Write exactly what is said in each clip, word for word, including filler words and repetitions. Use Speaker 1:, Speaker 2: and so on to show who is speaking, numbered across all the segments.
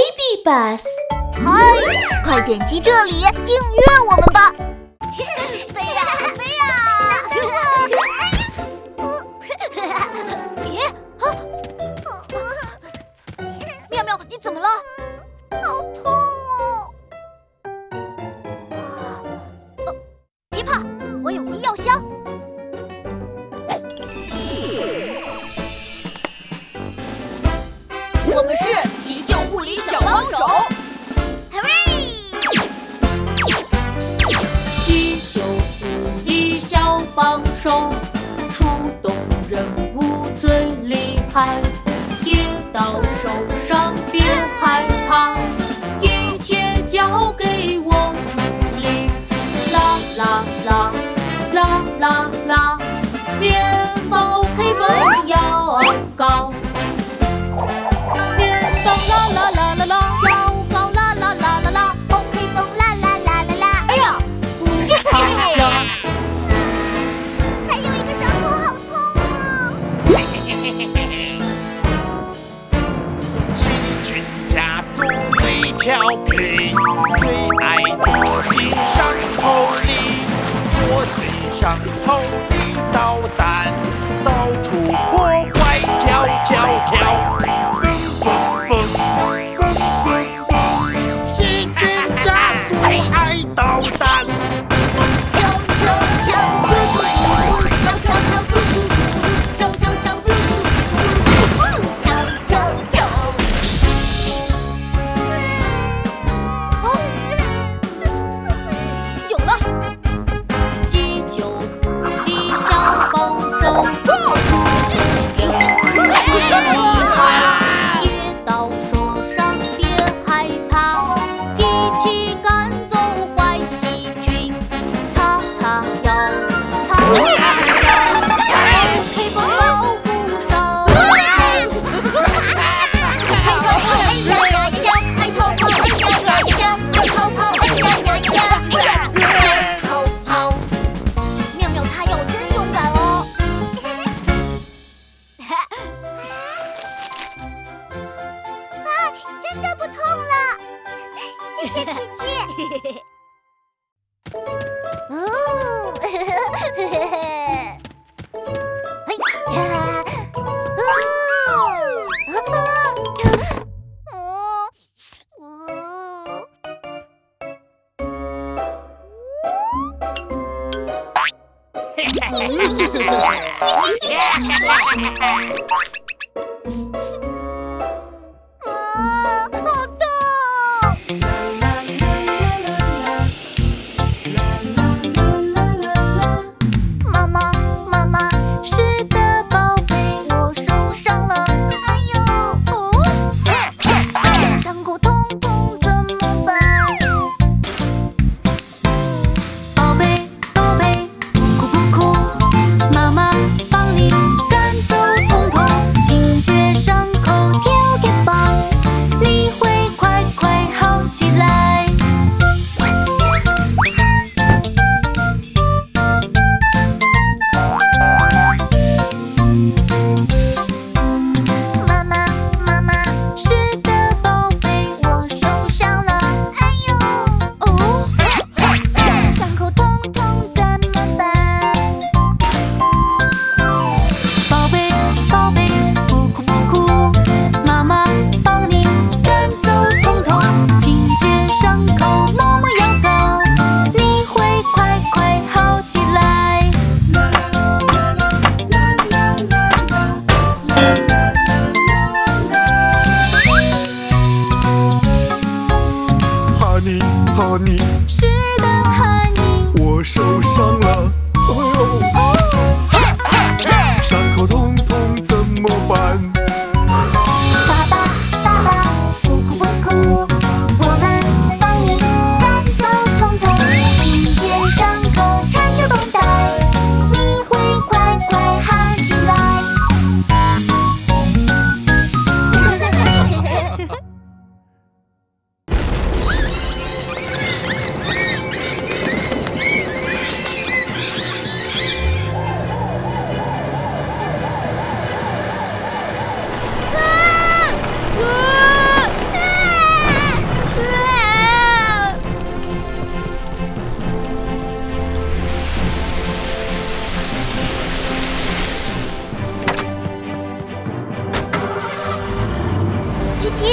Speaker 1: Baby Bus。
Speaker 2: 嗨，快点击这里订阅我们吧！飞呀飞呀！别啊！妙妙，你怎么了？好痛哦！呃，别怕，我有医药箱。
Speaker 3: 我们是急救护理小帮手。急救护理小帮手，出动任务最厉害。跌倒受伤别害怕，一切交给我处理。啦啦啦啦啦啦，面包 K 本要高。啦啦啦啦啦，要高啦啦啦啦啦
Speaker 2: ，OK 风啦啦啦啦啦。
Speaker 3: 哎呀，不好呀！
Speaker 2: 还有一个伤口好痛啊！
Speaker 4: 细菌家族最调皮，最爱躲进伤口里，躲进伤口里捣蛋，到处破坏，跳跳跳。
Speaker 2: 真的不痛了，谢谢琪琪。哦，嘿呀，
Speaker 3: 妈妈帮你赶走痛痛。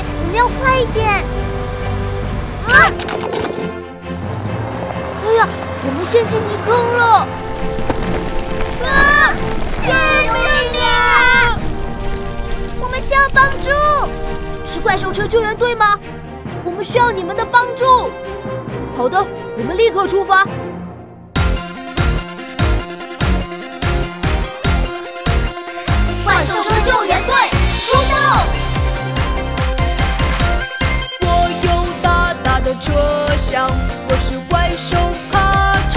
Speaker 2: 奇，我们要快一点！啊！
Speaker 1: 哎呀，我们陷进泥坑了！
Speaker 2: 啊！救命啊！我们需要帮助。
Speaker 1: 是怪兽车救援队吗？我们需要你们的帮助。好的，我们立刻出发。
Speaker 2: 怪兽车救援队出动！
Speaker 1: 我有大大的车厢，我是怪兽卡车。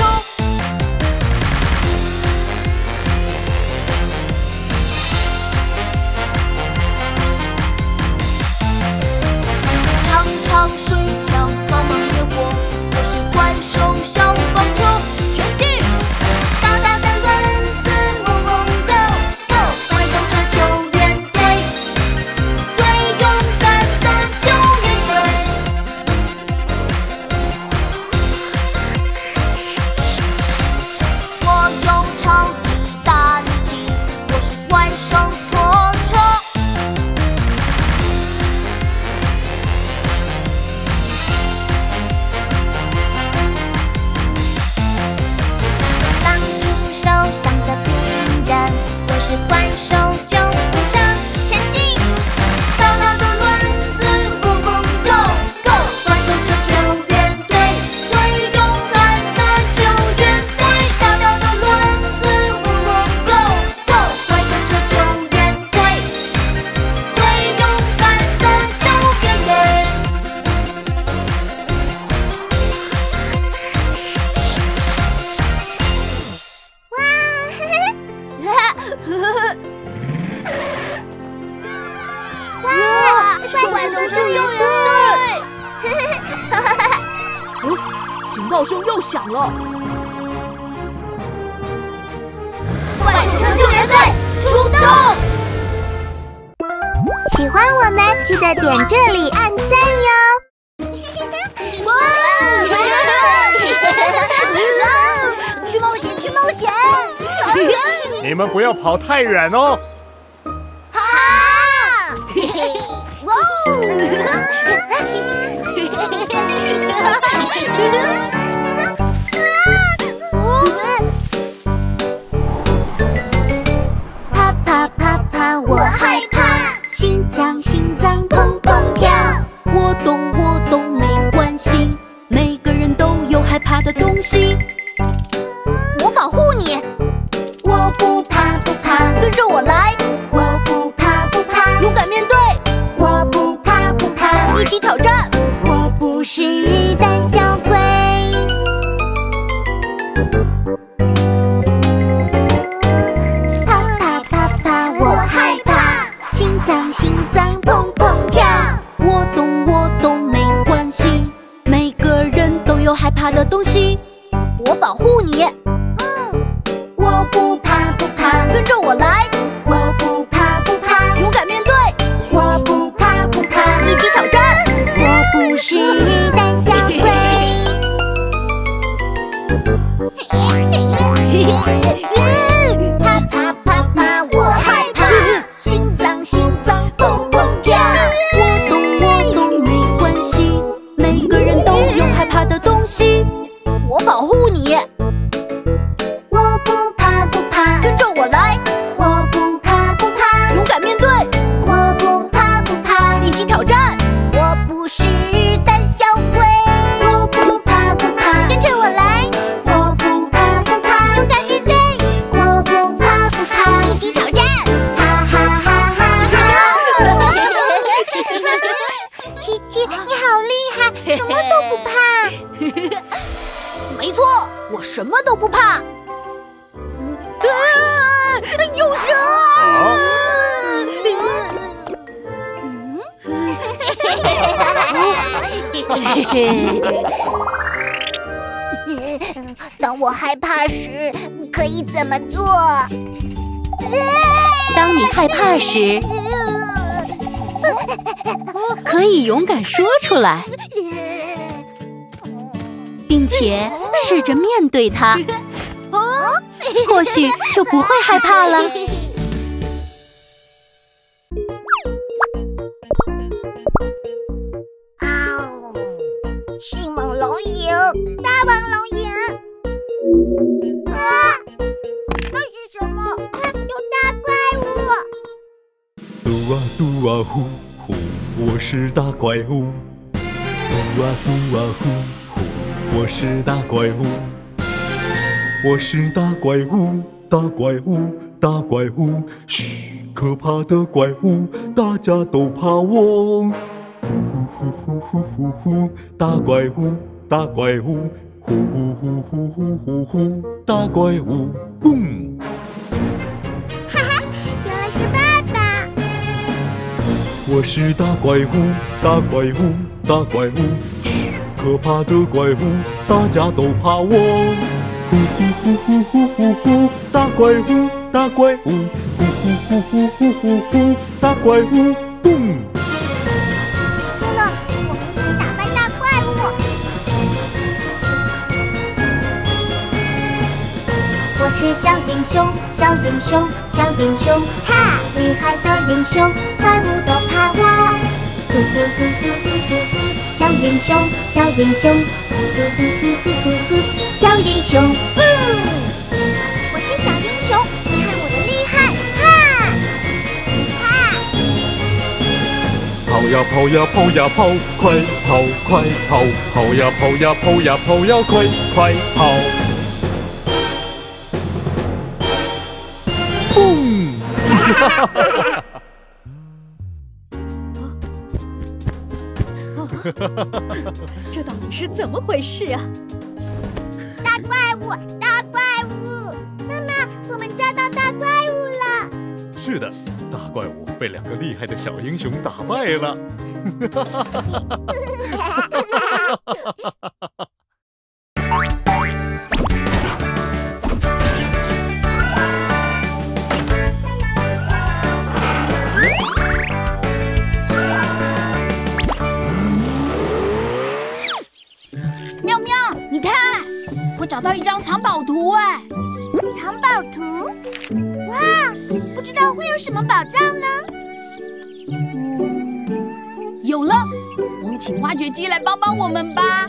Speaker 1: 长长水枪，帮忙灭火，我是怪兽消防车。前进！
Speaker 2: 大大的轮子嗡嗡 go go， 怪兽车救援队，最勇敢的救援队。我有超级大力气，我是怪兽拖车。帮助受伤的病人，我是怪兽救护车。前进！大大的轮子嗡嗡 go go， 怪兽车救援队，最勇敢的救援队。大大的轮子嗡嗡 go go， 怪兽车救援队，最勇敢的救援队。哇！是怪兽车救援队！
Speaker 1: 哦，警报声又响了。
Speaker 2: 怪兽车救援队出动！喜欢我们，记得点这里按赞哟！哇！去冒险，去冒险！
Speaker 4: 你们不要跑太远哦。
Speaker 2: 好！哇！啪啪啪啪，我害怕，心脏心脏砰砰跳。
Speaker 3: 我懂，我懂，没关系，每个人都有害怕的东西。
Speaker 2: 我保护你，我不怕不怕，
Speaker 1: 跟着我来，
Speaker 2: 我不怕不怕，
Speaker 1: 勇敢面对，
Speaker 2: 我不怕不怕，
Speaker 1: 一起挑战。
Speaker 2: 我不是胆小鬼。啪啪啪啪，我害怕，心脏心脏砰砰跳。
Speaker 3: 我懂，我懂，没关系，每个人都有害怕的东西。
Speaker 1: 我保护你，
Speaker 2: 我不怕不怕，
Speaker 1: 跟着我来，
Speaker 2: 我不怕不怕，
Speaker 1: 勇敢面对，
Speaker 2: 我不怕不怕，
Speaker 1: 一起挑战。
Speaker 2: 我不是胆小鬼。啪啪啪啪，我害怕，心脏心脏砰砰跳。
Speaker 3: 我懂，我懂，没关系，每个人都有害怕的东西。
Speaker 1: 我保护你，
Speaker 2: 我不怕不怕，
Speaker 1: 跟着我来，
Speaker 2: 我不怕不怕，
Speaker 1: 勇敢面对，
Speaker 2: 我不怕不怕，
Speaker 1: 一起挑战。
Speaker 2: 我不是胆小鬼。我不怕不怕，跟着我来，我不怕不怕，勇敢面对，我不怕不怕，一起挑战。哈哈哈哈哈！琪琪，你好厉害，什么都不怕。
Speaker 1: 没错，我什么都不怕。啊！有蛇！
Speaker 4: 啊
Speaker 2: 当我害怕时，可以怎么做？
Speaker 3: 当你害怕时，可以勇敢说出来，并且试着面对它，或许就不会害怕了。
Speaker 5: 呼呼，我是大怪物。呼啊呼啊呼呼，我是大怪物。我是大怪物，大怪物，大怪物。嘘，可怕的怪物，大家都怕我。呼呼呼呼呼呼呼，大怪物，大怪物。呼呼呼呼呼呼呼，大怪物，嘣！
Speaker 2: 哈哈，原来是爸爸。
Speaker 5: 我是大怪物，大怪物，大怪物。嘘，可怕的怪物，大家都怕我。呼呼呼呼呼呼呼，大怪物，大怪物。呼呼呼呼呼呼呼，大怪物，嘣！
Speaker 2: 对了，我们一起打败大怪物。我是小英雄，小英雄，小英雄，哈！厉害的英雄，怪物都怕我。呼呼呼呼呼呼呼，小英雄，小英雄，呼呼呼呼呼呼呼，小英雄，嗯，我是小英雄，你看我的厉害，哈！哈！
Speaker 5: 跑呀跑呀跑呀跑，快跑快跑！跑呀跑呀跑呀跑呀，快快跑！嘣！哈哈哈！
Speaker 1: 这到底是怎么回事啊？
Speaker 2: 大怪物，大怪物！妈妈，我们抓到大怪物了！
Speaker 5: 是的，大怪物被两个厉害的小英雄打败了。
Speaker 6: 妙妙，你看，我找到一张藏宝图哎！
Speaker 2: 藏宝图？哇，不知道会有什么宝藏呢？
Speaker 6: 嗯，有了，我们请挖掘机来帮帮我们吧。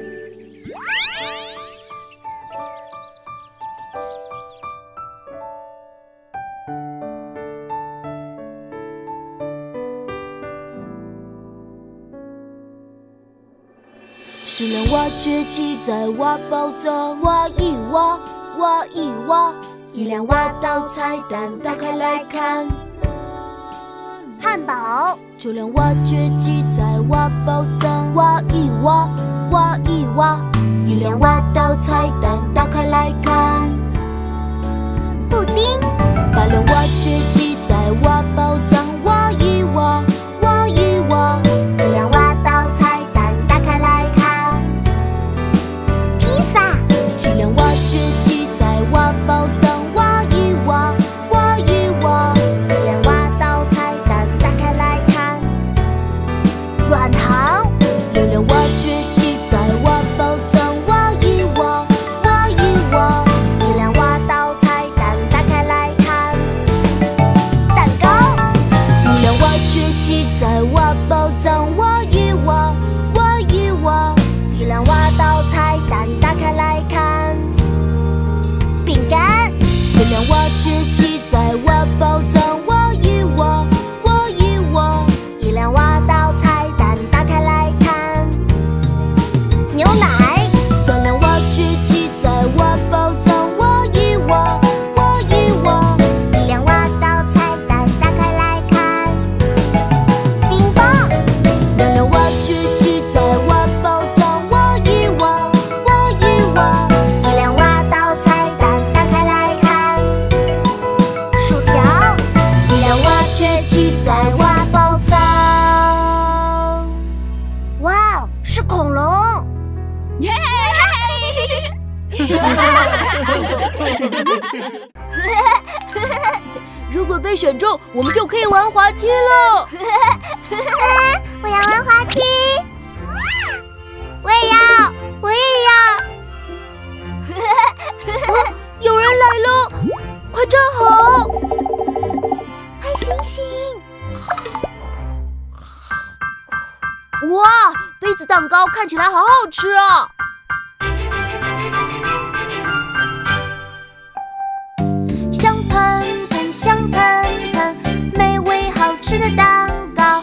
Speaker 1: 是辆挖掘机在挖宝藏，挖一挖，挖一挖，一辆挖到彩蛋，打开来看，
Speaker 2: 汉堡。
Speaker 1: 这辆挖掘机在挖宝藏，挖一挖，挖一挖，一辆挖到彩蛋，打开来看，
Speaker 2: 布丁。
Speaker 1: 八辆挖掘机在挖宝藏，挖一挖，挖一挖，
Speaker 2: 一辆挖到彩蛋，打开来看，披萨。
Speaker 1: 七辆挖掘机在挖宝藏，挖一挖，挖一挖，
Speaker 2: 一辆挖到彩蛋，打开来看，软糖。
Speaker 1: 六辆挖掘机在挖宝藏，挖一挖，挖一挖，
Speaker 2: 一辆挖到彩蛋，打开来看，蛋糕。
Speaker 1: 五辆挖掘机在挖宝藏，挖一挖，挖一挖，
Speaker 2: 一辆挖到彩蛋，打开来看，饼干。
Speaker 1: 四辆挖掘机在挖宝藏，挖一挖，挖一挖，
Speaker 2: 一辆挖到彩蛋，打开来看，牛奶。
Speaker 1: 三辆挖掘机在挖宝藏，挖一挖，挖一挖，
Speaker 2: 一辆挖到彩蛋，打开来看，冰棒。
Speaker 1: 两辆挖掘机在挖宝藏，挖一挖，挖一挖，
Speaker 2: 一辆挖到彩蛋，打开来看，薯条。
Speaker 1: 一辆挖掘机在挖宝藏。
Speaker 2: 哇哦，是恐龙！
Speaker 6: 耶！
Speaker 1: 如果被选中，我们就可以玩滑梯了。
Speaker 2: 我要玩滑梯，我也要，我也要。
Speaker 1: 哦，有人来了，快站好！
Speaker 2: 快醒醒！
Speaker 1: 哇，杯子蛋糕看起来好好吃啊！香喷喷，香喷喷，美味好吃的蛋糕。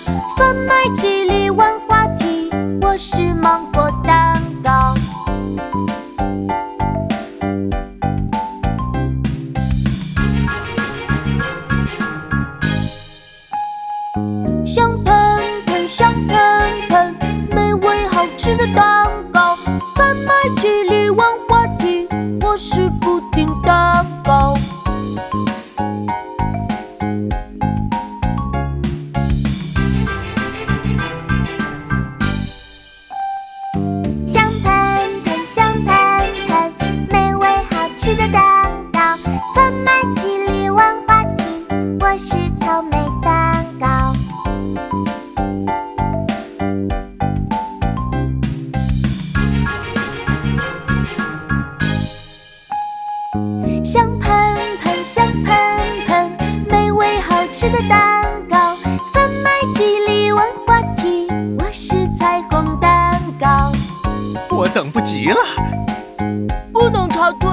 Speaker 4: 极了。
Speaker 1: 不能插队。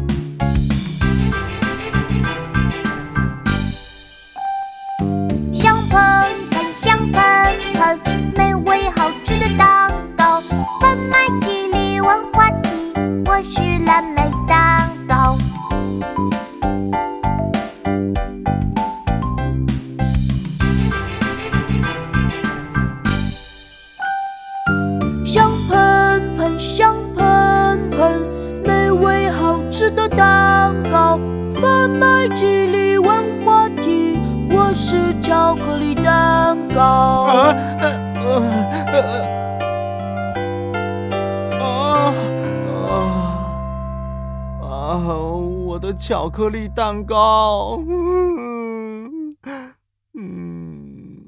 Speaker 2: 香喷喷，香喷喷，美味好吃的蛋糕，贩卖机里玩滑梯，我是蓝莓蛋糕。
Speaker 1: 香喷喷，香喷喷，美味好吃的蛋糕，贩卖机里玩滑梯，我是巧克力蛋糕。
Speaker 4: 啊呃呃呃啊啊啊！我的巧克力蛋糕，嗯嗯。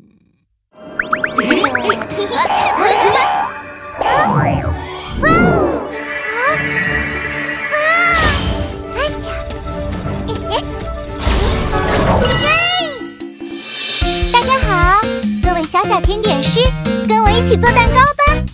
Speaker 2: 大家好，各位小小甜点师，跟我一起做蛋糕吧！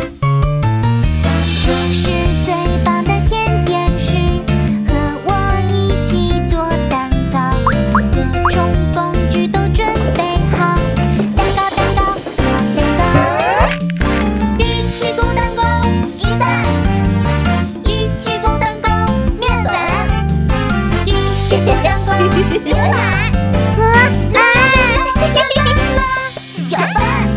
Speaker 2: 我是最棒的甜点师，和我一起做蛋糕，各种工具都准备好，蛋糕蛋糕做蛋糕，一起做蛋糕，鸡蛋，一起做蛋糕，面粉，一起做蛋糕，牛奶。搅拌。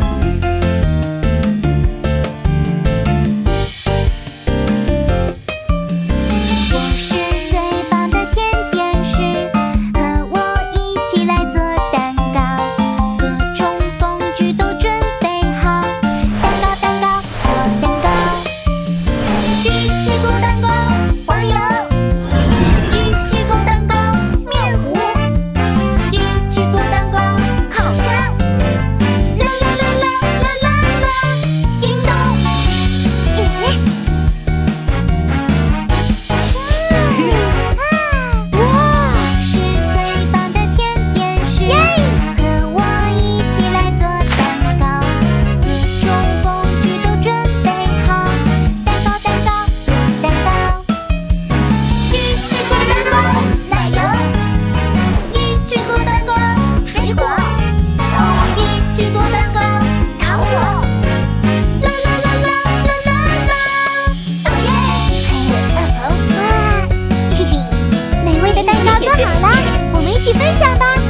Speaker 2: 我是最棒的甜点师，和我一起来做蛋糕，各种工具都准备好，蛋糕蛋糕做蛋糕，一起做蛋糕，黄油，一起做蛋糕，面糊，一起做蛋糕，烤箱。好了，我们一起分享吧。